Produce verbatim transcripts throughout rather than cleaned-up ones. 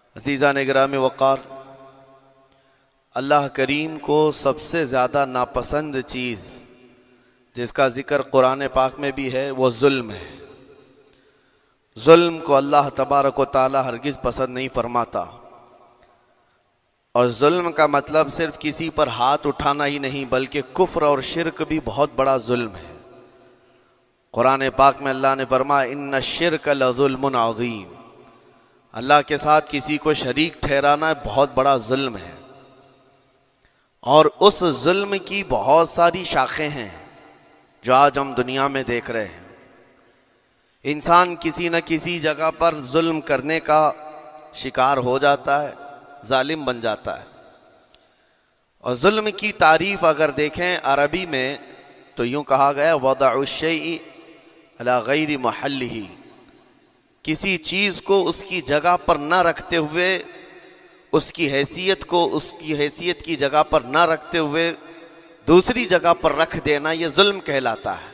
عزیزان گرامی وقار، اللہ کریم کو سب سے زیادہ ناپسند چیز جس کا ذکر قرآن پاک میں بھی ہے وہ ظلم ہے۔ ظلم کو اللہ تبارک و تعالی ہرگز پسند نہیں فرماتا، اور ظلم کا مطلب صرف کسی پر ہاتھ اٹھانا ہی نہیں بلکہ کفر اور شرک بھی بہت بڑا ظلم ہے۔ قرآن پاک میں اللہ نے فرمایا ان الشرک لظلم عظیم، اللہ کے ساتھ کسی کو شریک ٹھہرانا بہت بڑا ظلم ہے، اور اس ظلم کی بہت ساری شاخیں ہیں جو آج ہم دنیا میں دیکھ رہے ہیں۔ انسان کسی نہ کسی جگہ پر ظلم کرنے کا شکار ہو جاتا ہے، ظالم بن جاتا ہے۔ اور ظلم کی تعریف اگر دیکھیں عربی میں تو یوں کہا گیا وضع الشیء علی غیر محلہ، کسی چیز کو اس کی جگہ پر نہ رکھتے ہوئے، اس کی حیثیت کو اس کی حیثیت کی جگہ پر نہ رکھتے ہوئے دوسری جگہ پر رکھ دینا، یہ ظلم کہلاتا ہے۔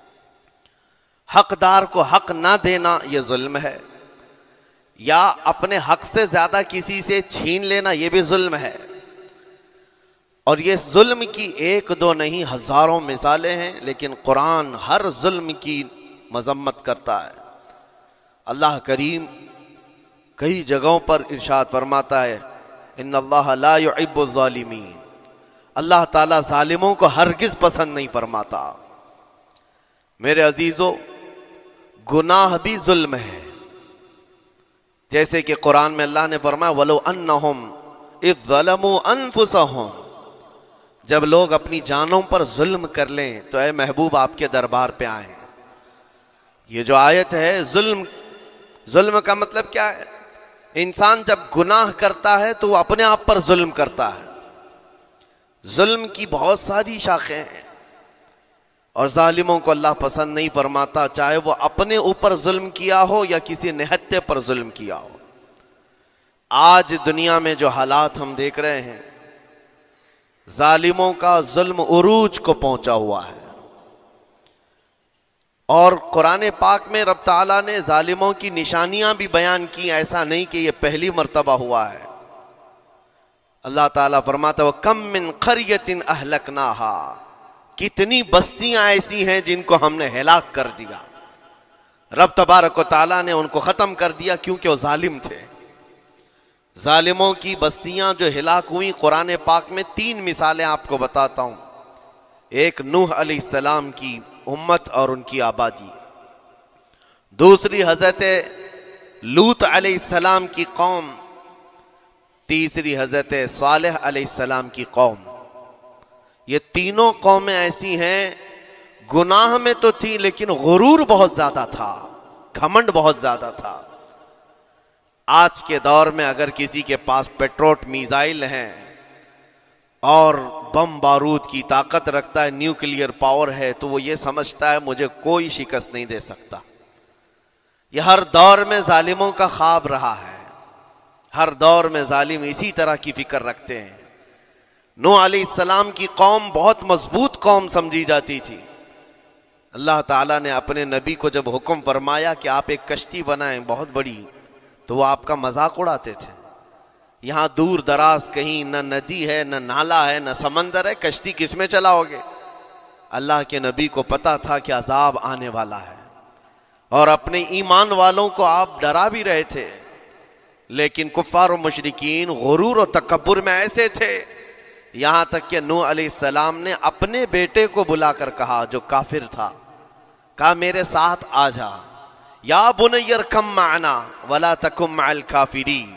حقدار کو حق نہ دینا یہ ظلم ہے، یا اپنے حق سے زیادہ کسی سے چھین لینا یہ بھی ظلم ہے۔ اور یہ ظلم کی ایک دو نہیں ہزاروں مثالیں ہیں، لیکن قرآن ہر ظلم کی مذمت کرتا ہے۔ اللہ کریم کئی جگہوں پر ارشاد فرماتا ہے ان اللہ لا يحب الظالمین، اللہ تعالیٰ ظالموں کو ہرگز پسند نہیں فرماتا۔ میرے عزیزو، گناہ بھی ظلم ہے، جیسے کہ قرآن میں اللہ نے فرمایا وَلَوْ أَنَّهُمْ إِذْ ظَلَمُوا أَنفُسَهُمْ، جب لوگ اپنی جانوں پر ظلم کر لیں تو اے محبوب آپ کے دربار پہ آئیں۔ یہ جو آیت ہے، ظلم ظلم کا مطلب کیا ہے؟ انسان جب گناہ کرتا ہے تو وہ اپنے آپ پر ظلم کرتا ہے۔ ظلم کی بہت ساری شاخیں ہیں، اور ظالموں کو اللہ پسند نہیں فرماتا، چاہے وہ اپنے اوپر ظلم کیا ہو یا کسی نہتے پر ظلم کیا ہو۔ آج دنیا میں جو حالات ہم دیکھ رہے ہیں، ظالموں کا ظلم عروج کو پہنچا ہوا ہے، اور قرآن پاک میں رب تعالیٰ نے ظالموں کی نشانیاں بھی بیان کی، ایسا نہیں کہ یہ پہلی مرتبہ ہوا ہے۔ اللہ تعالیٰ فرماتا ہے وَكَم مِّن قَرْيَةٍ أَهْلَكْنَاهَا، کتنی بستیاں ایسی ہیں جن کو ہم نے ہلاک کر دیا۔ رب تبارک و تعالیٰ نے ان کو ختم کر دیا کیونکہ وہ ظالم تھے۔ ظالموں کی بستیاں جو ہلاک ہوئیں، قرآن پاک میں تین مثالیں آپ کو بتاتا ہوں۔ ایک نوح علیہ السلام کی امت اور ان کی آبادی، دوسری حضرت لوط علیہ السلام کی قوم، تیسری حضرت صالح علیہ السلام کی قوم۔ یہ تینوں قومیں ایسی ہیں، گناہ میں تو تھی لیکن غرور بہت زیادہ تھا، گھمنڈ بہت زیادہ تھا۔ آج کے دور میں اگر کسی کے پاس پیٹروٹ میزائل ہیں اور بم بارود کی طاقت رکھتا ہے، نیوکلیئر پاور ہے، تو وہ یہ سمجھتا ہے مجھے کوئی شکست نہیں دے سکتا۔ یہ ہر دور میں ظالموں کا خواب رہا ہے، ہر دور میں ظالم اسی طرح کی فکر رکھتے ہیں۔ نوح علیہ السلام کی قوم بہت مضبوط قوم سمجھی جاتی تھی۔ اللہ تعالیٰ نے اپنے نبی کو جب حکم فرمایا کہ آپ ایک کشتی بنائیں بہت بڑی، تو وہ آپ کا مذاق اڑاتے تھے۔ یہاں دور دراز کہیں نہ ندی ہے، نہ نالا ہے، نہ سمندر ہے، کشتی کس میں چلاؤ گے؟ اللہ کے نبی کو پتا تھا کہ عذاب آنے والا ہے، اور اپنے ایمان والوں کو آپ ڈرا بھی رہے تھے، لیکن کفار و مشرکین غرور و تکبر میں ایسے تھے، یہاں تک کہ نوح علیہ السلام نے اپنے بیٹے کو بلا کر کہا، جو کافر تھا، کہا میرے ساتھ آ جا، یا بنی ارکم معنا ولا تکن مع الکافرین،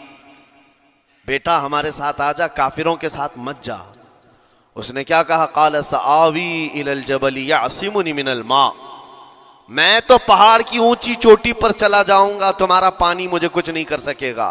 بیٹا ہمارے ساتھ آ جا، کافروں کے ساتھ مت جا۔ اس نے کیا کہا؟ قال سآوی الی الجبل یعصمنی من الماء، میں تو پہاڑ کی اونچی چوٹی پر چلا جاؤں گا، تمہارا پانی مجھے کچھ نہیں کر سکے گا۔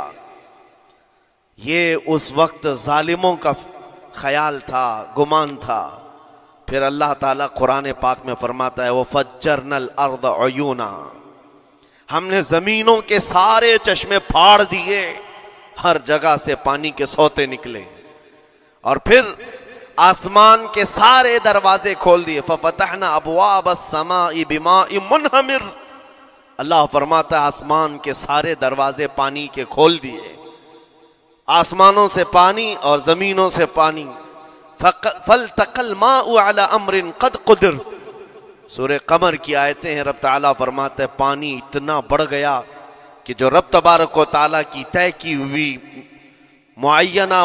یہ اس وقت ظالموں کا خیال تھا، گمان تھا۔ پھر اللہ تعالیٰ قرآن پاک میں فرماتا ہے وَفَجَّرْنَا الْأَرْضَ عُيُونًا، ہم نے زمینوں کے سارے چشمے پھاڑ دیے، ہر جگہ سے پانی کے سوتے نکلے، اور پھر آسمان کے سارے دروازے کھول دیے۔ فَفَتَحْنَا أَبْوَابَ السَّمَاءِ بِمَاءٍ مُنْهَمِرٍ، اللہ فرماتا ہے آسمان کے سارے دروازے پانی کے کھول دیے، آسمانوں سے پانی اور زمینوں سے پانی. فَالْتَقَى الْمَاءُ عَلَى أَمْرٍ قَدْ قُدِرَ. سورہ قمر کی آیتیں ہیں. رب تعالیٰ فرماتے ہیں پانی اتنا بڑھ گیا کہ جو رب تبارک و تعالیٰ کی طے کی ہوئی معینہ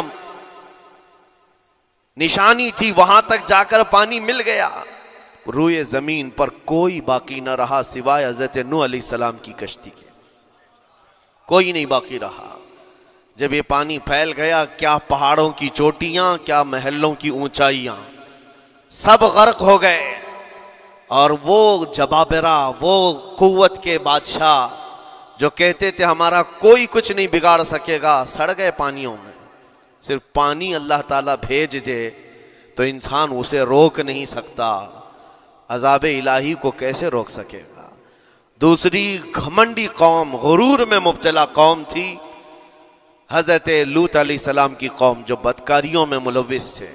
نشانی تھی وہاں تک جا کر پانی مل گیا. روئے زمین پر کوئی باقی نہ رہا سوائے حضرت نوح علیہ السلام کی کشتی کے. کوئی نہیں باقی رہا. جب یہ پانی پھیل گیا کیا پہاڑوں کی چوٹیاں کیا محلوں کی اونچائیاں سب غرق ہو گئے. اور وہ جبابرہ وہ قوت کے بادشاہ جو کہتے تھے ہمارا کوئی کچھ نہیں بگاڑ سکے گا سڑ گئے پانیوں میں. صرف پانی اللہ تعالیٰ بھیج دے تو انسان اسے روک نہیں سکتا. عذاب الہی کو کیسے روک سکے گا. دوسری گھمنڈی قوم غرور میں مبتلا قوم تھی حضرت لوط علیہ السلام کی قوم جو بدکاریوں میں ملوث تھے.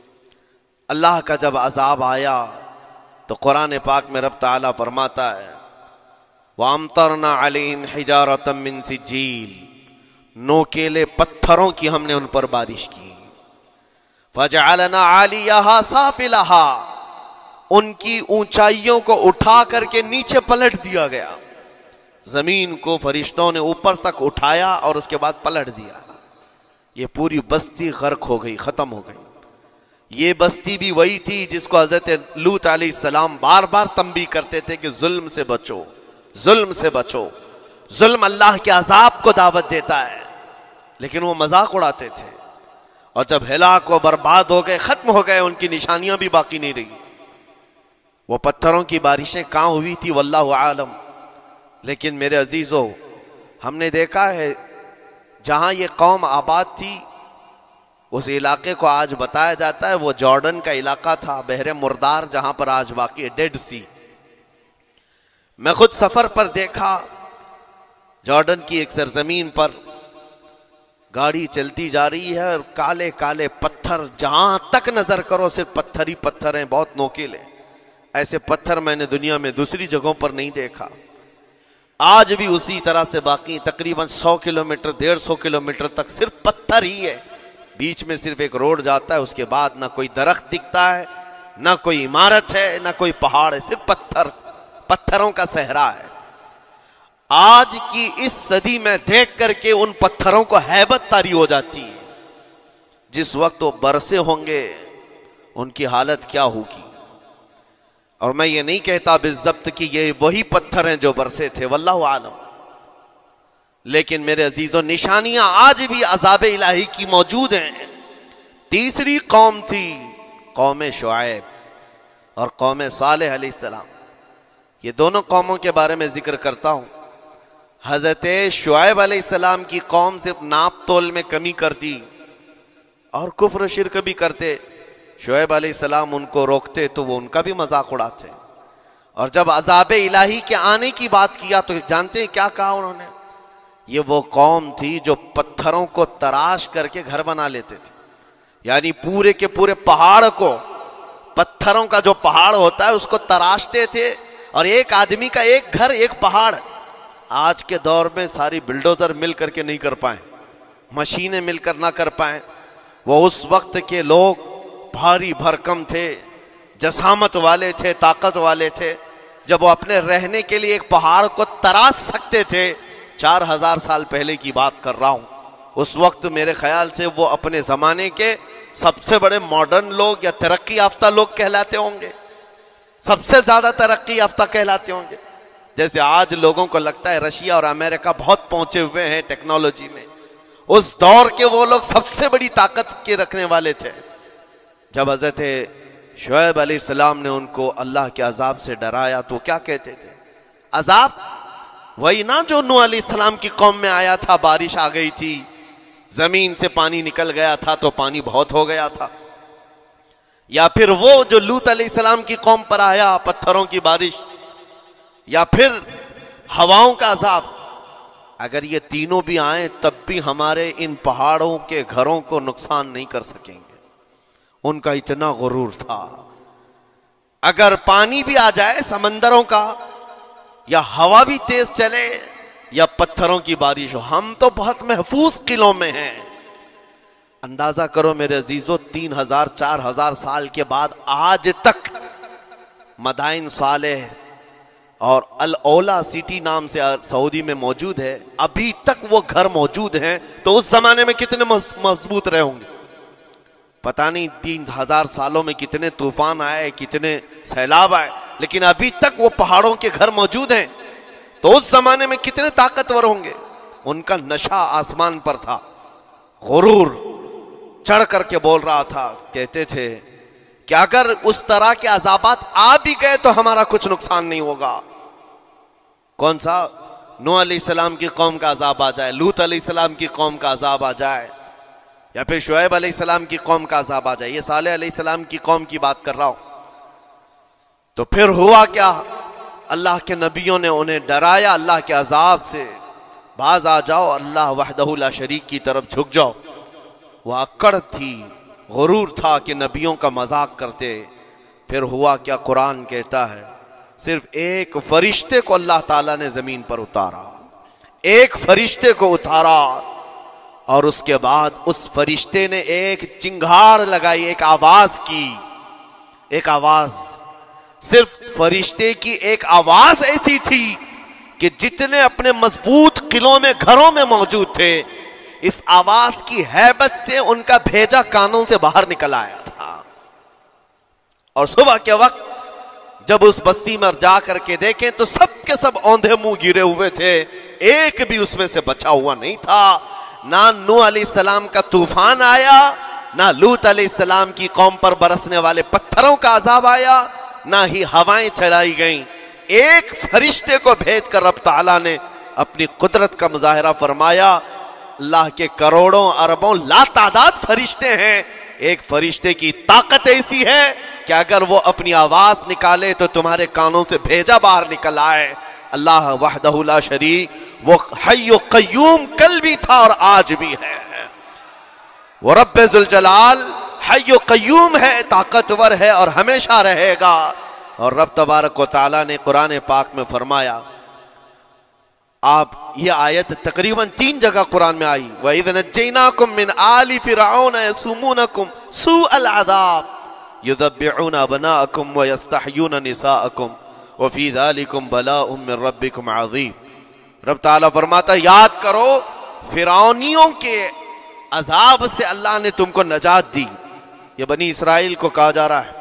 اللہ کا جب عذاب آیا تو قرآن پاک میں رب تعالیٰ فرماتا ہے وَأَمْطَرْنَا عَلَيْهِمْ حِجَارَةً مِّن سِجِّيلٍ. نوکیلے پتھروں کی ہم نے ان پر بارش کی. فَجَعَلْنَا عَالِيَهَا سَافِلَهَا. ان کی اونچائیوں کو اٹھا کر کے نیچے پلٹ دیا گیا. زمین کو فرشتوں نے اوپر تک اٹھایا اور اس کے بعد پلٹ دیا. یہ پوری بستی غرق ہو گئی ختم ہو گئی. یہ بستی بھی وہی تھی جس کو حضرت لوط علیہ السلام بار بار تنبیہ کرتے تھے کہ ظلم سے بچو ظلم سے بچو. ظلم اللہ کے عذاب کو دعوت دیتا ہے. لیکن وہ مذاق اڑاتے تھے اور جب ہلاک و برباد ہو گئے ختم ہو گئے ان کی نشانیاں بھی باقی نہیں رہی. وہ پتھروں کی بارشیں کہاں ہوئی تھی واللہ عالم. لیکن میرے عزیزو ہم نے دیکھا ہے جہاں یہ قوم آباد تھی اس علاقے کو آج بتایا جاتا ہے وہ جارڈن کا علاقہ تھا بحر مردار جہاں پر آج باقی ہے ڈیڈ سی. میں خود سفر پر دیکھا جارڈن کی ایک سرزمین پر گاڑی چلتی جا رہی ہے اور کالے کالے پتھر جہاں تک نظر کرو صرف پتھر ہی پتھر ہیں بہت نوکیلے. ایسے پتھر میں نے دنیا میں دوسری جگہوں پر نہیں دیکھا. آج بھی اسی طرح سے باقی تقریباً سو کلومیٹر ڈیڑھ سو کلومیٹر تک صرف پتھر ہی ہے. بیچ میں صرف ایک روڈ جاتا ہے اس کے بعد نہ کوئی درخت دکھتا ہے نہ کوئی عمارت ہے نہ کوئی پہاڑ ہے صرف پتھر پتھروں کا صحرا ہے. آج کی اس صدی میں دیکھ کر کے ان پتھروں کو ہیبت طاری ہو جاتی ہے. جس وقت وہ برسے ہوں گے ان کی حالت کیا ہوگی. اور میں یہ نہیں کہتا بالضبط کہ یہ وہی پتھر ہیں جو برسے تھے واللہ عالم. لیکن میرے عزیزوں نشانیاں آج بھی عذاب الہی کی موجود ہیں. تیسری قوم تھی قوم شعیب اور قوم صالح علیہ السلام. یہ دونوں قوموں کے بارے میں ذکر کرتا ہوں. حضرت شعیب علیہ السلام کی قوم صرف ناپ تول میں کمی کرتی اور کفر و شرک بھی کرتے. شعیب علیہ السلام ان کو روکتے تو وہ ان کا بھی مذاق اڑاتے. اور جب عذاب الہی کے آنے کی بات کیا تو جانتے ہیں کیا کہا انہوں نے. یہ وہ قوم تھی جو پتھروں کو تراش کر کے گھر بنا لیتے تھے. یعنی پورے کے پورے پہاڑ کو پتھروں کا جو پہاڑ ہوتا ہے اس کو تراشتے تھے اور ایک آدمی کا ایک گھر ایک پہاڑ. آج کے دور میں ساری بلڈوزر مل کر کے نہیں کر پائیں مشینیں مل کر نہ کر پائیں. وہ اس وقت کے لوگ بھاری بھرکم تھے جسامت والے تھے طاقت والے تھے. جب وہ اپنے رہنے کے لیے ایک پہاڑ کو تراش سکتے تھے چار ہزار سال پہلے کی بات کر رہا ہوں. اس وقت میرے خیال سے وہ اپنے زمانے کے سب سے بڑے ماڈرن لوگ یا ترقی یافتہ لوگ کہلاتے ہوں گے. سب سے زیادہ ترقی یافتہ کہلاتے ہوں گے. جیسے آج لوگوں کو لگتا ہے رشیا اور امریکہ بہت پہنچے ہوئے ہیں ٹیکنالوجی میں. اس دور کے وہ لوگ سب سے بڑی طاقت کے رکھنے والے تھے. جب حضرت شعیب علیہ السلام نے ان کو اللہ کے عذاب سے ڈرایا تو کیا کہتے تھے. عذاب وہی نا جو نوح علیہ السلام کی قوم میں آیا تھا. بارش آ گئی تھی زمین سے پانی نکل گیا تھا تو پانی بہت ہو گیا تھا. یا پھر وہ جو لوط علیہ السلام کی قوم پر آیا پتھروں کی بارش یا پھر ہواؤں کا عذاب. اگر یہ تینوں بھی آئیں تب بھی ہمارے ان پہاڑوں کے گھروں کو نقصان نہیں کر سکیں گے. ان کا اتنا غرور تھا. اگر پانی بھی آ جائے سمندروں کا یا ہوا بھی تیز چلے یا پتھروں کی بارش ہو ہم تو بہت محفوظ قلعوں میں ہیں اندازہ کرو میرے عزیزو، تین ہزار چار ہزار سال کے بعد آج تک مدائن صالح اور الاولا سٹی نام سے سعودی میں موجود ہے، ابھی تک وہ گھر موجود ہیں، تو اس زمانے میں کتنے مضبوط رہے ہوں گے؟ پتہ نہیں تین ہزار سالوں میں کتنے طوفان آئے، کتنے سیلاب آئے، لیکن ابھی تک وہ پہاڑوں کے گھر موجود ہیں، تو اس زمانے میں کتنے طاقتور ہوں گے۔ ان کا نشہ آسمان پر تھا، غرور چڑھ کر کے بول رہا تھا، کہتے تھے کہ اگر اس طرح کے عذابات آ بھی گئے تو ہمارا کچھ نقصان نہیں ہوگا۔ کون سا؟ نوح علیہ السلام کی قوم کا عذاب آ جائے، لوط علیہ السلام کی قوم کا عذاب آ جائے، یا پھر شعیب علیہ السلام کی قوم کا عذاب آ جائے، یہ صالح علیہ السلام کی قوم کی بات کر رہا ہوں۔ تو پھر ہوا کیا؟ اللہ کے نبیوں نے انہیں ڈرایا اللہ کے عذاب سے، باز آ جاؤ، اللہ وحدہ لا شریک کی طرف جھک جاؤ۔ وہ اکڑ تھی، غرور تھا کہ نبیوں کا مذاق کرتے۔ پھر ہوا کیا؟ قرآن کہتا ہے صرف ایک فرشتے کو اللہ تعالیٰ نے زمین پر اتارا، ایک فرشتے کو اتارا، اور اس کے بعد اس فرشتے نے ایک چنگھاڑ لگائی، ایک آواز کی، ایک آواز، صرف فرشتے کی ایک آواز ایسی تھی کہ جتنے اپنے مضبوط قلعوں میں گھروں میں موجود تھے، اس آواز کی ہیبت سے ان کا بھیجا کانوں سے باہر نکل آیا تھا۔ اور صبح کے وقت جب اس بستی میں جا کر کے دیکھیں تو سب کے سب اوندھے منہ گرے ہوئے تھے، ایک بھی اس میں سے بچا ہوا نہیں تھا۔ نہ نوح علیہ السلام کا طوفان آیا، نہ لوط علیہ السلام کی قوم پر برسنے والے پتھروں کا عذاب آیا، نہ ہی ہوائیں چلائی گئیں۔ ایک فرشتے کو بھیج کر رب تعالیٰ نے اپنی قدرت کا مظاہرہ فرمایا۔ اللہ کے کروڑوں اربوں لا تعداد فرشتے ہیں، ایک فرشتے کی طاقت ایسی ہے کہ اگر وہ اپنی آواز نکالے تو تمہارے کانوں سے بھیجا باہر نکل آئے۔ اللہ وحدہ لا شریک، وہ حی و قیوم کل بھی تھا اور آج بھی ہے، وہ رب ذوالجلال حی و قیوم ہے، طاقتور ہے اور ہمیشہ رہے گا۔ اور رب تبارک و تعالیٰ نے قرآن پاک میں فرمایا، آپ یہ آیت تقریباً تین جگہ قرآن میں آئی، وَإِذْ نَجَّيْنَاكُمْ مِنْ آلِ فِرْعَوْنَ يَسُومُونَكُمْ سُوءَ الْعَذَابِ يُذَبِّحُونَ أَبْنَاءَكُمْ وَيَسْتَحْيُونَ نِسَاءَكُمْ وَفِي ذَلِكُمْ بَلَاءٌ مِّن رَبِّكُمْ عَظِيمٌ۔ رب تعالیٰ فرماتا ہے یاد کرو فرعونیوں کے عذاب سے اللہ نے تم کو نجات دی۔ یہ بنی اسرائیل کو کہا جا رہا ہے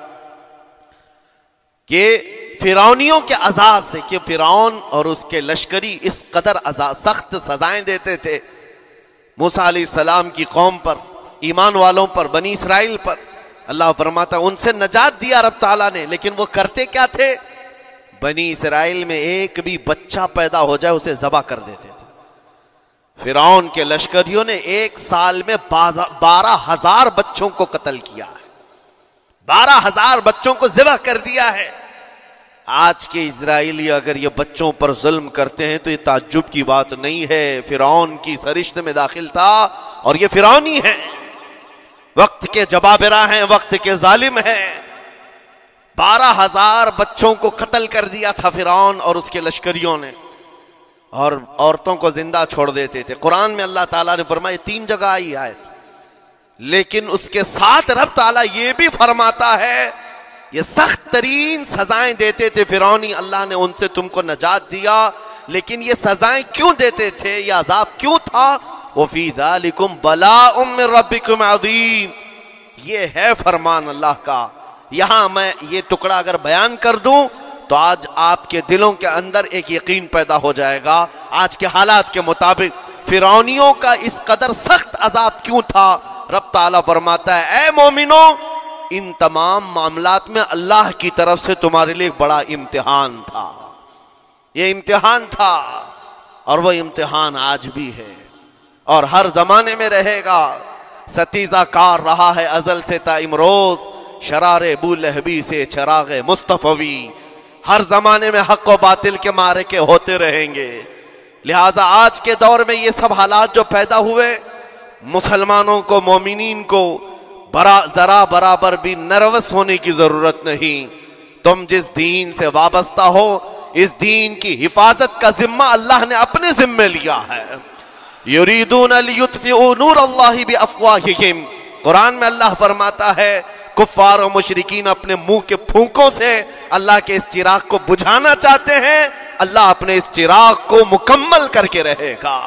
کہ فرعونیوں کے عذاب سے، کہ فرعون اور اس کے لشکری اس قدر سخت سزائیں دیتے تھے موسیٰ علیہ السلام کی قوم پر، ایمان والوں پر، بنی اسرائیل پر۔ اللہ فرماتا ان سے نجات دیا رب تعالیٰ نے، لیکن وہ کرتے کیا تھے؟ بنی اسرائیل میں ایک بھی بچہ پیدا ہو جائے اسے ذبح کر دیتے تھے۔ فرعون کے لشکریوں نے ایک سال میں بارہ ہزار بچوں کو قتل کیا ہے، بارہ ہزار بچوں کو ذبح کر دیا ہے۔ آج کے اسرائیلی اگر یہ بچوں پر ظلم کرتے ہیں تو یہ تعجب کی بات نہیں ہے، فرعون کی سرشت میں داخل تھا اور یہ فرعونی ہے، وقت کے جبابرہ ہیں، وقت کے ظالم ہیں۔ بارہ ہزار بچوں کو قتل کر دیا تھا فرعون اور اس کے لشکریوں نے، اور عورتوں کو زندہ چھوڑ دیتے تھے۔ قرآن میں اللہ تعالیٰ نے فرمایا، تین جگہ آئی آیت، لیکن اس کے ساتھ رب تعالیٰ یہ بھی فرماتا ہے یہ سخت ترین سزائیں دیتے تھے فرعونی، اللہ نے ان سے تم کو نجات دیا، لیکن یہ سزائیں کیوں دیتے تھے، یہ عذاب کیوں تھا؟ وَفِي ذَلِكُمْ بَلَاءٌ مِّن رَبِّكُمْ عَظِيمٌ، یہ ہے فرمان اللہ کا۔ یہاں میں یہ ٹکڑا اگر بیان کر دوں تو آج آپ کے دلوں کے اندر ایک یقین پیدا ہو جائے گا، آج کے حالات کے مطابق فرعونیوں کا اس قدر سخت عذاب کیوں تھا۔ رب تعالیٰ فرماتا ہے اے مومنوں، ان تمام معاملات میں اللہ کی طرف سے تمہارے لیے بڑا امتحان تھا، یہ امتحان تھا اور وہ امتحان آج بھی ہے اور ہر زمانے میں رہے گا۔ ستیزہ کار رہا ہے ازل سے تا امروز، شرار ابو لہبی سے چراغ مصطفی، ہر زمانے میں حق و باطل کے معرکے ہوتے رہیں گے۔ لہٰذا آج کے دور میں یہ سب حالات جو پیدا ہوئے، مسلمانوں کو، مومنین کو برا ذرا برابر بھی نروس ہونے کی ضرورت نہیں۔ تم جس دین سے وابستہ ہو، اس دین کی حفاظت کا ذمہ اللہ نے اپنے ذمہ لیا ہے۔ یریدون لیطفئوا نور اللہ بافواہہم۔ قرآن میں اللہ فرماتا ہے کفار و مشرکین اپنے منہ کے پھونکوں سے اللہ کے اس چراغ کو بجھانا چاہتے ہیں، اللہ اپنے اس چراغ کو مکمل کر کے رہے گا۔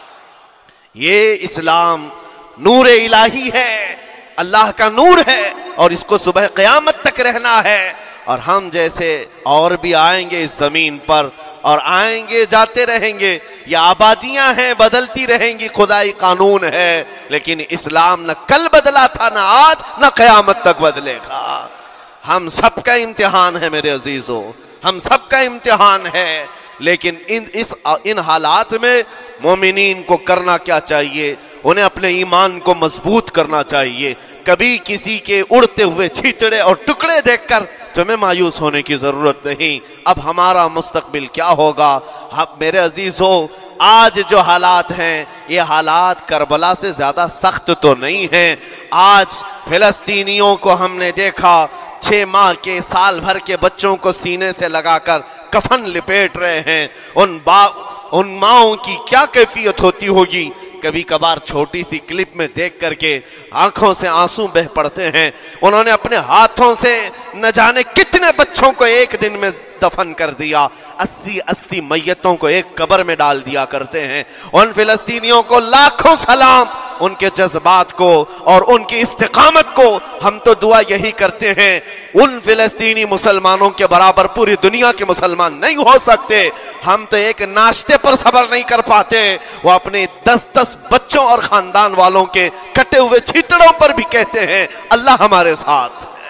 یہ اسلام نور الہی ہے، اللہ کا نور ہے، اور اس کو صبح قیامت تک رہنا ہے۔ اور ہم جیسے اور بھی آئیں گے اس زمین پر، اور آئیں گے جاتے رہیں گے، یہ آبادیاں ہیں بدلتی رہیں گی، خدائی قانون ہے، لیکن اسلام نہ کل بدلا تھا، نہ آج، نہ قیامت تک بدلے گا۔ ہم سب کا امتحان ہے میرے عزیزو، ہم سب کا امتحان ہے، لیکن ان اس ان حالات میں مومنین کو کرنا کیا چاہیے؟ انہیں اپنے ایمان کو مضبوط کرنا چاہیے۔ کبھی کسی کے اڑتے ہوئے چھیٹڑے اور ٹکڑے دیکھ کر تمہیں مایوس ہونے کی ضرورت نہیں۔ اب ہمارا مستقبل کیا ہوگا؟ میرے عزیزو، آج جو حالات ہیں یہ حالات کربلا سے زیادہ سخت تو نہیں ہیں۔ آج فلسطینیوں کو ہم نے دیکھا چھ ماہ کے سال بھر کے بچوں کو سینے سے لگا کر کفن لپیٹ رہے ہیں۔ ان با ان ماؤں کی کیا کیفیت ہوتی ہوگی؟ کبھی کبھار چھوٹی سی کلپ میں دیکھ کر کے آنکھوں سے آنسو بہ پڑتے ہیں۔ انہوں نے اپنے ہاتھوں سے نہ جانے کتنے بچوں کو ایک دن میں دفن کر دیا، اسی اسی میتوں کو ایک قبر میں ڈال دیا کرتے ہیں۔ ان فلسطینیوں کو لاکھوں سلام، ان کے جذبات کو اور ان کی استقامت کو۔ ہم تو دعا یہی کرتے ہیں ان فلسطینی مسلمانوں کے برابر پوری دنیا کے مسلمان نہیں ہو سکتے۔ ہم تو ایک ناشتے پر صبر نہیں کر پاتے، وہ اپنے دس دس بچوں اور خاندان والوں کے کٹے ہوئے چھیٹڑوں پر بھی کہتے ہیں اللہ ہمارے ساتھ ہے۔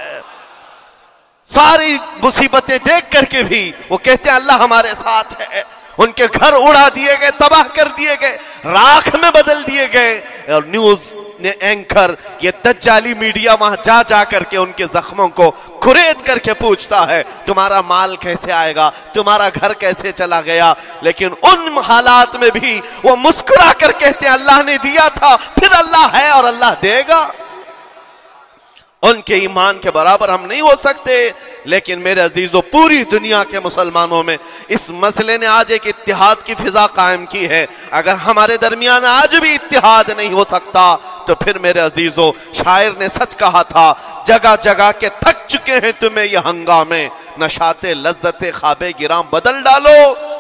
ساری مصیبتیں دیکھ کر کے بھی وہ کہتے ہیں اللہ ہمارے ساتھ ہے۔ ان کے گھر اڑا دیے گئے، تباہ کر دیے گئے، راکھ میں بدل دیے گئے، اور نیوز اینکر یہ دجالی میڈیا وہاں جا جا کر کے ان کے زخموں کو کھرید کر کے پوچھتا ہے تمہارا مال کیسے آئے گا، تمہارا گھر کیسے چلا گیا، لیکن ان حالات میں بھی وہ مسکرا کر کہتے ہیں اللہ نے دیا تھا، پھر اللہ ہے اور اللہ دے گا۔ ان کے ایمان کے برابر ہم نہیں ہو سکتے، لیکن میرے عزیزو پوری دنیا کے مسلمانوں میں اس مسئلے نے آج ایک اتحاد کی فضا قائم کی ہے۔ اگر ہمارے درمیان آج بھی اتحاد نہیں ہو سکتا تو پھر میرے عزیزو شاعر نے سچ کہا تھا جگہ جگہ کے تھک چکے ہیں تمہیں یہ ہنگامے، نشاط لذت خواب گراں بدل ڈالو،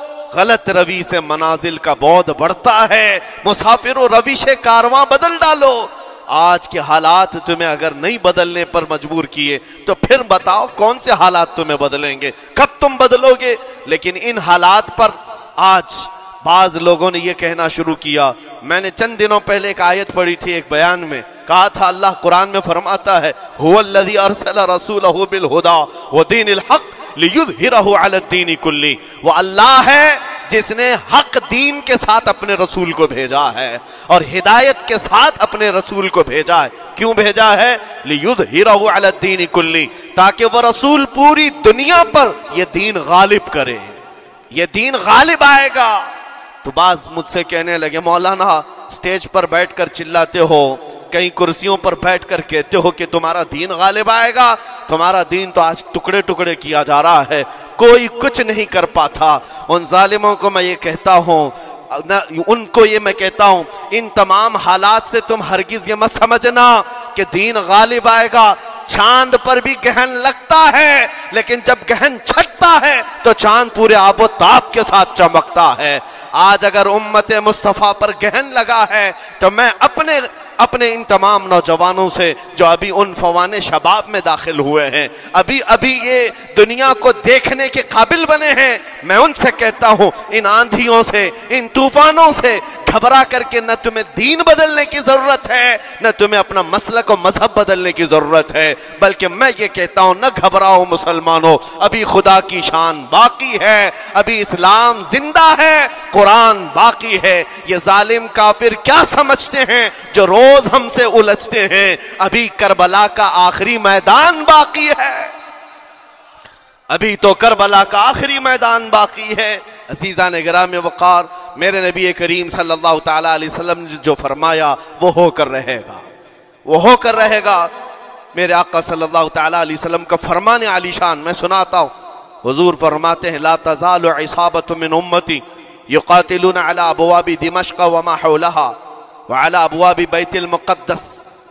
غلط روی سے منازل کا بعد بڑھتا ہے، مسافر و روش کارواں بدل ڈالو۔ آج کے حالات تمہیں اگر نہیں بدلنے پر مجبور کیے تو پھر بتاؤ کون سے حالات تمہیں بدلیں گے، کب تم بدلو گے؟ لیکن ان حالات پر آج بعض لوگوں نے یہ کہنا شروع کیا۔ میں نے چند دنوں پہلے ایک آیت پڑھی تھی، ایک بیان میں کہا تھا اللہ قرآن میں فرماتا ہے هو الذی ارسل رسولہ بالہدی ودین الحق لیظہرہ علی الدین کلہ، وہ اللہ ہے جس نے حق دین کے ساتھ اپنے رسول کو بھیجا ہے اور ہدایت کے ساتھ اپنے رسول کو بھیجا ہے۔ کیوں بھیجا ہے؟ لیظہرہ علی الدین کلہ، تاکہ وہ رسول پوری دنیا پر یہ دین غالب کرے، یہ دین غالب آئے گا۔ تو بعض مجھ سے کہنے لگے مولانا سٹیج پر بیٹھ کر چلاتے ہو، کئی کرسیوں پر بیٹھ کر کہتے ہو کہ تمہارا دین غالب آئے گا، تمہارا دین تو آج ٹکڑے ٹکڑے کیا جا رہا ہے، کوئی کچھ نہیں کر پاتا۔ ان ظالموں کو میں یہ کہتا ہوں، ان کو یہ میں کہتا ہوں ان تمام حالات سے تم ہرگز یہ مت سمجھنا کہ دین غالب آئے گا۔ چاند پر بھی گہن لگتا ہے، لیکن جب گہن چھٹتا ہے تو چاند پورے آب و تاب کے ساتھ چمکتا ہے۔ آج اگر امت مصطفیٰ پر گہن لگا ہے تو میں اپنے اپنے ان تمام نوجوانوں سے جو ابھی ان فوان شباب میں داخل ہوئے ہیں، ابھی ابھی یہ دنیا کو دیکھنے کے قابل بنے ہیں، میں ان سے کہتا ہوں ان آندھیوں سے، ان طوفانوں سے گھبرا کر کے نہ تمہیں دین بدلنے کی ضرورت ہے، نہ تمہیں اپنا مسلک و مذہب بدلنے کی ضرورت ہے، بلکہ میں یہ کہتا ہوں نہ گھبراؤ مسلمانوں، ابھی خدا کی شان باقی ہے، ابھی اسلام زندہ ہے، قرآن باقی ہے۔ یہ ظالم کافر کیا سمجھتے ہیں جو روز ہم سے الجھتے ہیں؟ ابھی کربلا کا آخری میدان باقی ہے، ابھی تو کربلا کا آخری میدان باقی ہے۔ عزیزان گرامی وقار، میرے نبی کریم صلی اللہ تعالیٰ علیہ وسلم نے جو فرمایا وہ ہو کر رہے گا، وہ ہو کر رہے گا۔ میرے آقا صلی اللہ تعالیٰ علیہ وسلم کا فرمان عالی شان میں سناتا ہوں۔ حضور فرماتے ہیں لا تزال عصابۃ من امتی युकातिलून अला अबवाबि दिमश्क वमा हौलहा वअला अबवाबि बैतिल मुक़द्दस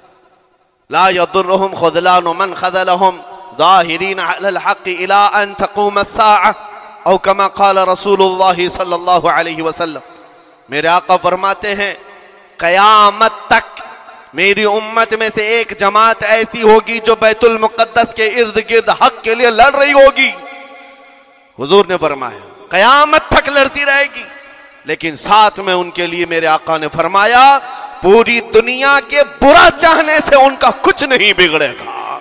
ला यदुर्रुहुम खुज़लानु मन ख़ज़लहुम ज़ाहिरीन अलल हक़्क़ि इला अन तक़ूम अस्साअह औ कमा क़ाल रसूलुल्लाह सल्लल्लाहु अलैहि वसल्लम। मेरे आका फरमाते हैं क़यामत तक मेरी उम्मत में से एक जमात ऐसी होगी जो बैतुल मुक़द्दस के इर्द गिर्द हक के लिए लड़ रही होगी। हुजूर ने फरमाया क़यामत तक लड़ती रहेगी, लेकिन साथ में उनके लिए मेरे आका ने फरमाया पूरी दुनिया के बुरा चाहने से उनका कुछ नहीं बिगड़ेगा।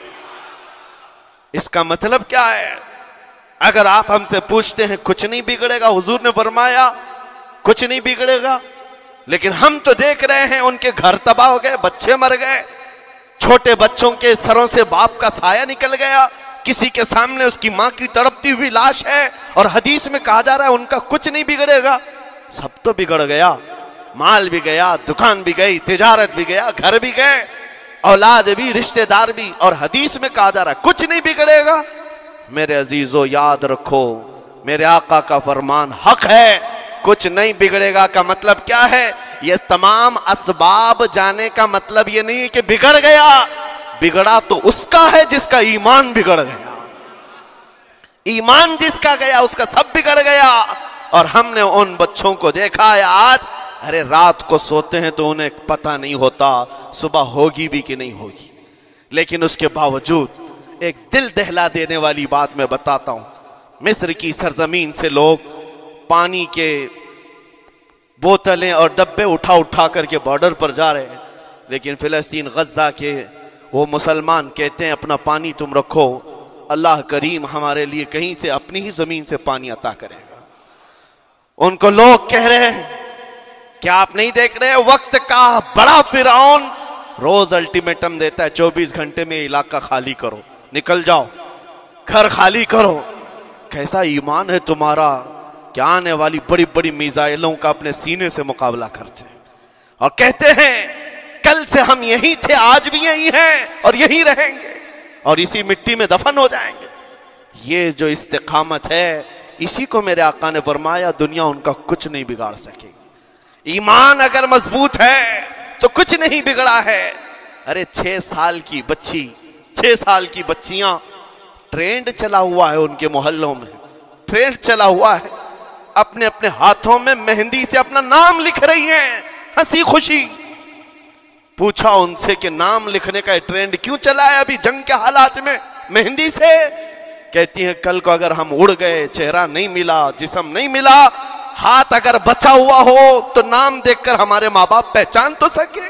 इसका मतलब क्या है? अगर आप हमसे पूछते हैं कुछ नहीं बिगड़ेगा, हुजूर ने फरमाया कुछ नहीं बिगड़ेगा, लेकिन हम तो देख रहे हैं उनके घर तबाह हो गए, बच्चे मर गए, छोटे बच्चों के सरों से बाप का साया निकल गया, किसी के सामने उसकी मां की तड़पती हुई लाश है, और हदीस में कहा जा रहा है उनका कुछ नहीं बिगड़ेगा। सब तो बिगड़ गया, माल भी गया, दुकान भी गई, तिजारत भी गया, घर भी गए, औलाद भी, रिश्तेदार भी, और हदीस में कहा जा रहा है कुछ नहीं बिगड़ेगा। मेरे अजीजों याद रखो, मेरे आका का फरमान हक है, कुछ नहीं बिगड़ेगा का मतलब क्या है? ये तमाम असबाब जाने का मतलब ये नहीं है कि बिगड़ गया, बिगड़ा तो उसका है जिसका ईमान बिगड़ गया। ईमान जिसका गया उसका सब बिगड़ गया। और हमने उन बच्चों को देखा है आज, अरे रात को सोते हैं तो उन्हें पता नहीं होता सुबह होगी भी कि नहीं होगी, लेकिन उसके बावजूद एक दिल दहला देने वाली बात मैं बताता हूं। मिस्र की सरजमीन से लोग पानी के बोतलें और डब्बे उठा उठा करके बॉर्डर पर जा रहे हैं, लेकिन फिलिस्तीन गज्जा के वो मुसलमान कहते हैं अपना पानी तुम रखो, अल्लाह करीम हमारे लिए कहीं से अपनी ही जमीन से पानी अता करेगा। उनको लोग कह रहे हैं क्या आप नहीं देख रहे वक्त का बड़ा फिरौन रोज अल्टीमेटम देता है चौबीस घंटे में इलाका खाली करो, निकल जाओ, घर खाली करो। कैसा ईमान है तुम्हारा क्या आने वाली बड़ी बड़ी मिसाइलों का अपने सीने से मुकाबला करते हैं और कहते हैं कल से हम यही थे, आज भी यही हैं और यही रहेंगे और इसी मिट्टी में दफन हो जाएंगे। ये जो इस्तिकामत है, इसी को मेरे आका ने फरमाया दुनिया उनका कुछ नहीं बिगाड़ सकेगी। ईमान अगर मजबूत है तो कुछ नहीं बिगड़ा है। अरे छह साल की बच्ची, छह साल की बच्चियां, ट्रेंड चला हुआ है उनके मोहल्लों में, ट्रेंड चला हुआ है, अपने अपने हाथों में मेहंदी से अपना नाम लिख रही हैं हंसी खुशी। पूछा उनसे कि नाम लिखने का ट्रेंड क्यों चला है अभी जंग के हालात में मेहंदी से? कहती हैं कल को अगर हम उड़ गए, चेहरा नहीं मिला, जिस्म नहीं मिला, हाथ अगर बचा हुआ हो तो नाम देखकर हमारे माँ बाप पहचान तो सके।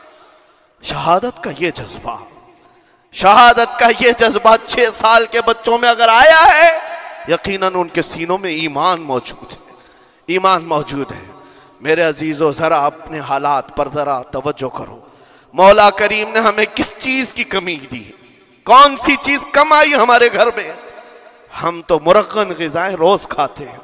शहादत का ये जज्बा, शहादत का ये जज्बा छह साल के बच्चों में अगर आया है, यकीनन उनके सीनों में ईमान मौजूद है, ईमान मौजूद है। मेरे अजीजों जरा अपने हालात पर जरा तवज्जो करो। मौला करीम ने हमें किस चीज की कमी दी है? कौन सी चीज कम आई हमारे घर में? हम तो मुरक्कन ग़िज़ाएं रोज खाते हैं।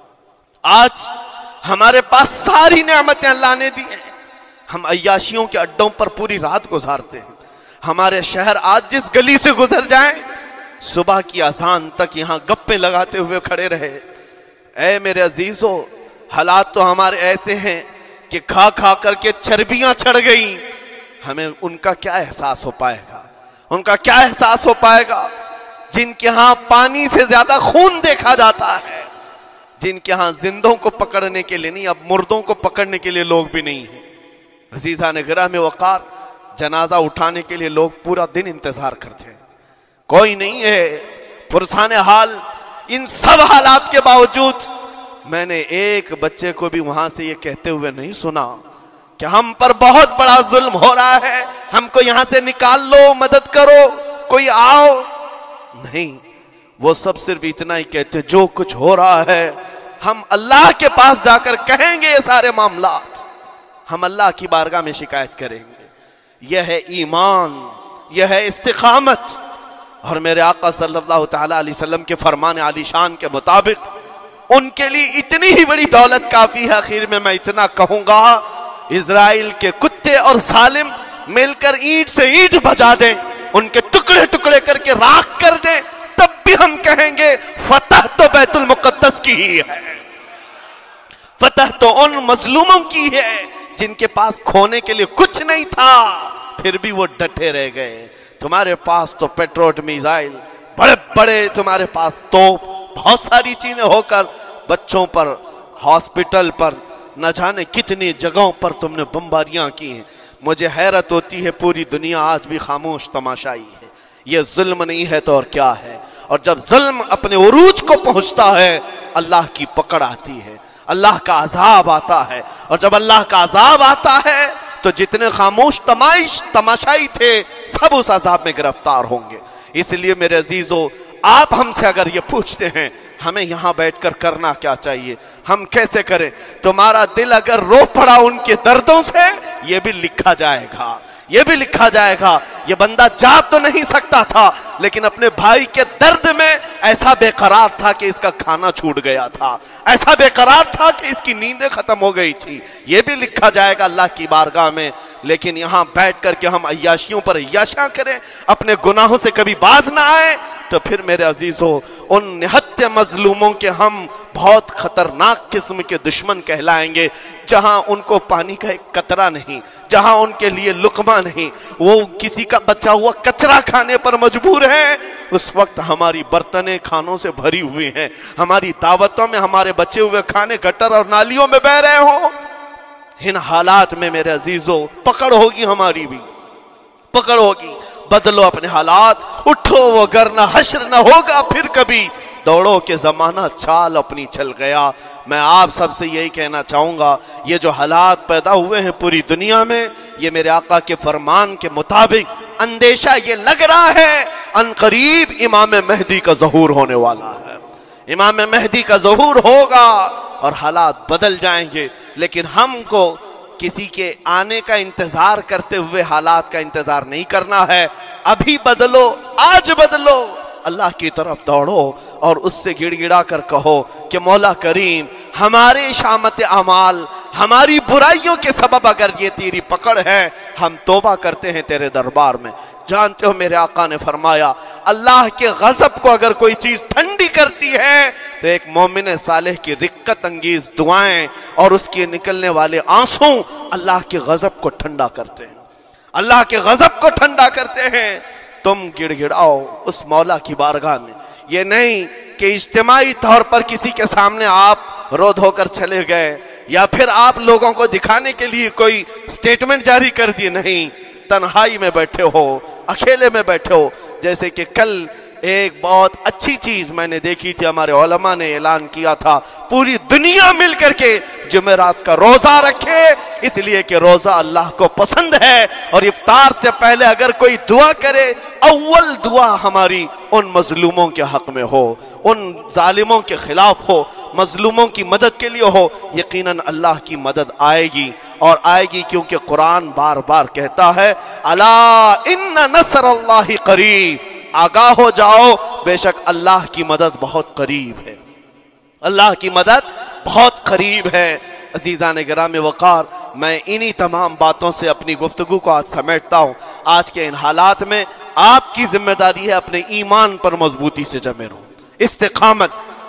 आज हमारे पास सारी नेमतें अल्लाह ने दी हैं, हम अय्याशियों के अड्डों पर पूरी रात गुजारते हैं। हमारे शहर आज जिस गली से गुजर जाएं, सुबह की अजान तक यहां गप्पे लगाते हुए खड़े रहे। ऐ मेरे अजीजों, हालात तो हमारे ऐसे हैं कि खा खा करके चर्बियां चढ़ गई। हमें उनका क्या एहसास हो पाएगा? उनका क्या एहसास हो पाएगा जिनके यहां पानी से ज्यादा खून देखा जाता है, जिनके यहां जिंदों को पकड़ने के लिए नहीं, अब मुर्दों को पकड़ने के लिए लोग भी नहीं है। अजीजा ने गिरा में वकार, जनाजा उठाने के लिए लोग पूरा दिन इंतजार करते हैं, कोई नहीं है। पुरसाने हाल इन सब हालात के बावजूद मैंने एक बच्चे को भी वहां से ये कहते हुए नहीं सुना कि हम पर बहुत बड़ा जुल्म हो रहा है, हमको यहां से निकाल लो, मदद करो, कोई आओ। नहीं, वो सब सिर्फ इतना ही कहते जो कुछ हो रहा है हम अल्लाह के पास जाकर कहेंगे, ये सारे मामलात हम अल्लाह की बारगाह में शिकायत करेंगे। यह है ईमान, यह है इस्तिकामत। और मेरे आका सल्लल्लाहु तआला अलैहि वसल्लम के फरमान आलीशान के मुताबिक उनके लिए इतनी ही बड़ी दौलत काफी है। आखिर में मैं इतना कहूंगा, इजराइल के कुत्ते और सालिम मिलकर ईंट से ईंट बजा दें, उनके टुकड़े टुकड़े करके राख कर दें, तब भी हम कहेंगे फतह तो बैतुल मुक़द्दस की ही है, فتح تو ان مظلوموں کی ہے جن کے پاس کھونے کے لیے کچھ نہیں تھا، پھر بھی وہ ڈٹے رہ گئے۔ تمہارے پاس تو پیٹروٹ میزائل، بڑے بڑے تمہارے پاس توپ، بہت ساری چیزیں ہو کر بچوں پر، ہاسپٹل پر، نہ جانے کتنی جگہوں پر تم نے بمباریاں کی ہیں۔ مجھے حیرت ہوتی ہے پوری دنیا آج بھی خاموش تماشائی ہے۔ یہ ظلم نہیں ہے تو اور کیا ہے؟ اور جب ظلم اپنے عروج کو پہنچتا ہے اللہ کی پکڑ آتی ہے، اللہ کا عذاب آتا ہے، اور جب اللہ کا عذاب آتا ہے تو جتنے خاموش تمائش تماشائی تھے سب اس عذاب میں گرفتار ہوں گے۔ اس لیے میرے عزیزو، آپ ہم سے اگر یہ پوچھتے ہیں ہمیں یہاں بیٹھ کر کرنا کیا چاہیے، ہم کیسے کریں، تمہارا دل اگر رو پڑا ان کے دردوں سے، یہ بھی لکھا جائے گا، یہ بھی لکھا جائے گا۔ یہ بندہ جا تو نہیں سکتا تھا لیکن اپنے بھائی کے درد میں ایسا بے قرار تھا کہ اس کا کھانا چھوٹ گیا تھا، ایسا بے قرار تھا کہ اس کی نیندیں ختم ہو گئی تھی، یہ بھی لکھا جائے گا اللہ کی بارگاہ میں۔ لیکن یہاں بیٹھ کر کے ہم عیاشیوں پر عیاشیاں کریں، اپنے گناہوں سے کبھی باز نہ آئے، تو پھر میرے عزیزو ان نہت مظلوموں کے ہم بہت خطرناک قسم کے دشمن کہلائیں گے، جہاں ان کو پانی کا ایک قطرہ نہیں، جہاں ان کے لیے لقمہ نہیں، وہ کسی کا بچا ہوا کچرا کھانے پر مجبور ہے۔ اس وقت ہماری برتنیں کھانوں سے بھری ہوئی ہیں، ہماری دعوتوں میں ہمارے بچے ہوئے کھانے گٹر اور نالیوں میں بہ رہے ہوں۔ ان حالات میں میرے عزیزو پکڑ ہوگی، ہماری بھی پکڑ ہوگی۔ بدلو اپنے حالات، اٹھو وگرنہ حشر نہ ہوگا پھر کبھی، دوڑو کہ زمانہ چال اپنی چل گیا۔ میں آپ سب سے یہی کہنا چاہوں گا، یہ جو حالات پیدا ہوئے ہیں پوری دنیا میں، یہ میرے آقا کے فرمان کے مطابق اندیشہ یہ لگ رہا ہے ان قریب امام مہدی کا ظہور ہونے والا ہے، امام مہدی کا ظہور ہوگا اور حالات بدل جائیں گے۔ لیکن ہم کو کسی کے آنے کا انتظار کرتے ہوئے حالات کا انتظار نہیں کرنا ہے، ابھی بدلو، آج بدلو، اللہ کی طرف دوڑو اور اس سے گڑ گڑا کر کہو کہ مولا کریم ہمارے شامت اعمال، ہماری برائیوں کے سبب اگر یہ تیری پکڑ ہے، ہم توبہ کرتے ہیں تیرے دربار میں۔ جانتے ہو میرے آقا نے فرمایا اللہ کے غضب کو اگر کوئی چیز ٹھنڈی کرتی ہے تو ایک مومن صالح کی رقت انگیز دعائیں اور اس کے نکلنے والے آنسوں اللہ کے غضب کو ٹھنڈا کرتے ہیں، اللہ کے غضب کو ٹھنڈا کرتے ہیں۔ تم گڑ گڑاؤ اس مولا کی بارگاہ میں، یہ نہیں کہ اجتماعی طور پر کسی کے سامنے آپ رو دھو کر چلے گئے یا پھر آپ لوگوں کو دکھانے کے لیے کوئی سٹیٹمنٹ جاری کر دی، نہیں، تنہائی میں بیٹھے ہو، اکیلے میں بیٹھے ہو۔ جیسے کہ کل ایک بہت اچھی چیز میں نے دیکھی تھی، ہمارے علماء نے اعلان کیا تھا پوری دنیا مل کر کے جمعرات کا روزہ رکھے، اس لیے کہ روزہ اللہ کو پسند ہے، اور افطار سے پہلے اگر کوئی دعا کرے، اول دعا ہماری ان مظلوموں کے حق میں ہو، ان ظالموں کے خلاف ہو، مظلوموں کی مدد کے لیے ہو، یقیناً اللہ کی مدد آئے گی، اور آئے گی کیونکہ قرآن بار بار کہتا ہے الا ان نصر اللہ قریب، آگاہ ہو جاؤ بے شک اللہ کی مدد بہت قریب ہے، اللہ کی مدد بہت قریب ہے۔ عزیزان گرامی وقار، میں انہی تمام باتوں سے اپنی گفتگو کو آج سمیٹتا ہوں۔ آج کے ان حالات میں آپ کی ذمہ داری ہے اپنے ایمان پر مضبوطی سے جمے رہو، استقامت۔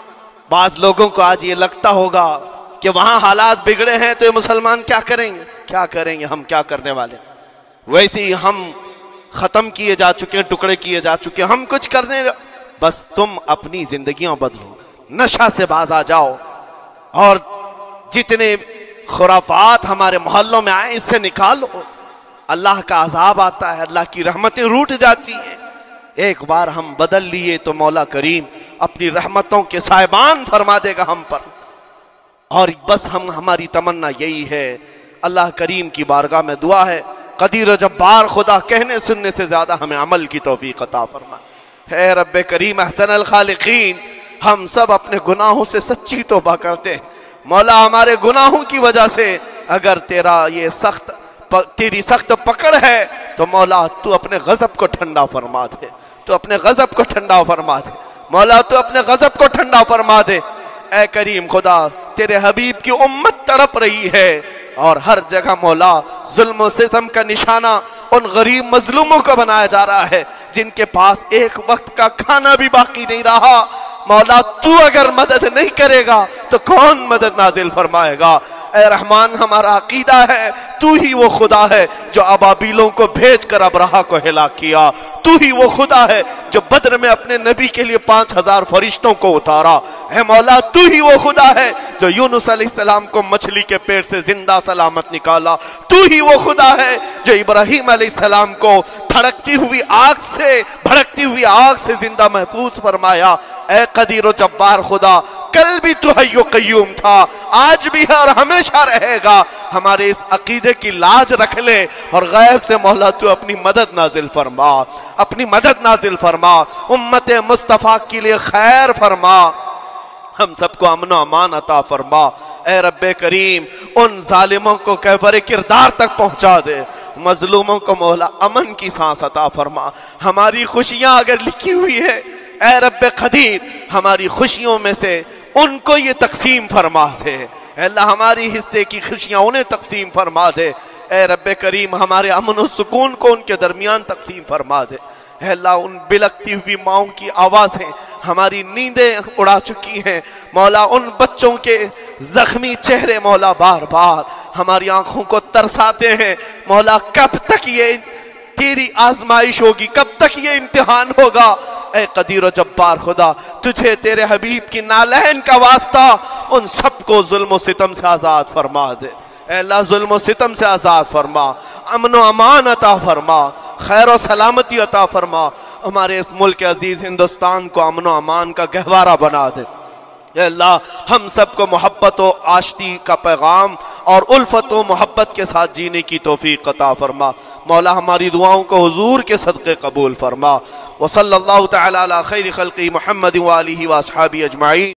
بعض لوگوں کو آج یہ لگتا ہوگا کہ وہاں حالات بگڑے ہیں تو یہ مسلمان کیا کریں گے، کیا کریں گے، ہم کیا کرنے والے، ویسے ہی ہم ختم کیے جا چکے ہیں، ٹکڑے کیے جا چکے ہیں، ہم کچھ کرنے، بس تم اپنی زندگیاں بدلو، نشہ سے باز آ جاؤ، اور جتنے خرافات ہمارے محلوں میں آئے اس سے نکالو۔ اللہ کا عذاب آتا ہے، اللہ کی رحمتیں روٹ جاتی ہیں، ایک بار ہم بدل لیے تو مولا کریم اپنی رحمتوں کے سائبان فرما دے گا ہم پر، اور بس ہم ہماری تمنا یہی ہے۔ اللہ کریم کی بارگاہ میں دعا ہے قدیر و جبار خدا کہنے سننے سے زیادہ ہمیں عمل کی توفیق عطا فرما۔ اے رب کریم احسن الخالقین، ہم سب اپنے گناہوں سے سچی توبہ کرتے ہیں، مولا ہمارے گناہوں کی وجہ سے اگر تیرا یہ سخت تیری سخت پکڑ ہے تو مولا تو اپنے غضب کو ٹھنڈا فرما دے، تو اپنے غضب کو ٹھنڈا فرما دے، مولا تو اپنے غضب کو ٹھنڈا فرما دے۔ اے کریم خدا، تیرے حبیب کی امت تڑپ رہی ہے، اور ہر جگہ مولا ظلم و ستم کا نشانہ ان غریب مظلوموں کو بنایا جا رہا ہے جن کے پاس ایک وقت کا کھانا بھی باقی نہیں رہا۔ مولا تو اگر مدد نہیں کرے گا تو کون مدد نازل فرمائے گا؟ اے رحمان ہمارا عقیدہ ہے تو ہی وہ خدا ہے جو ابابیلوں کو بھیج کر ابرہا کو ہلاک کیا، تو ہی وہ خدا ہے جو بدر میں اپنے نبی کے لیے پانچ ہزار فرشتوں کو اتارا، اے مولا تو ہی وہ خدا ہے جو یونس علیہ السلام کو مچھلی کے پیٹ سے زندہ سلامت نکالا، تو ہی وہ خدا ہے جو ابراہیم علیہ السلام کو دھڑکتی ہوئی آگ سے بھڑکتی ہوئی آگ سے زندہ محفوظ فرمایا۔ اے قدیر و جبار خدا، کل بھی تو حی و قیوم تھا، آج بھی ہے اور ہمیشہ رہے گا، ہمارے اس عقیدے کی لاج رکھ لے اور غیب سے مولا تو اپنی مدد نازل فرما، اپنی مدد نازل فرما، امت مصطفیٰ کے لیے خیر فرما، ہم سب کو امن و امان عطا فرما۔ اے رب کریم ان ظالموں کو کیفر کردار تک پہنچا دے، مظلوموں کو مولا امن کی سانس عطا فرما۔ ہماری خوشیاں اگر لکھی ہوئی ہے اے رب قدیر ہماری خوشیوں میں سے ان کو یہ تقسیم فرما دے، اے اللہ ہماری حصے کی خوشیاں انہیں تقسیم فرما دے، اے رب کریم ہمارے امن و سکون کو ان کے درمیان تقسیم فرما دے، اے اللہ ان بلکتی ہوئی ماؤں کی آوازیں ہماری نیندیں اڑا چکی ہیں، مولا ان بچوں کے زخمی چہرے مولا بار بار ہماری آنکھوں کو ترساتے ہیں، مولا کب تک یہ تیری آزمائش ہوگی، کب تک یہ امتحان ہوگا؟ اے قدیر و جبار خدا تجھے تیرے حبیب کی نالین کا واسطہ ان سب کو ظلم و ستم سے آزاد فرما دے، اے اللہ ظلم و ستم سے آزاد فرما، امن و امان عطا فرما، خیر و سلامتی عطا فرما، ہمارے اس ملک عزیز ہندوستان کو امن و امان کا گہوارہ بنا دے، اے اللہ ہم سب کو محبت و آشتی کا پیغام اور الفت و محبت کے ساتھ جینے کی توفیق عطا فرما، مولا ہماری دعاؤں کو حضور کے صدقے قبول فرما، وصلی اللہ تعالی علی خیر خلقی محمد و آلہ و اصحابہ اجمعین۔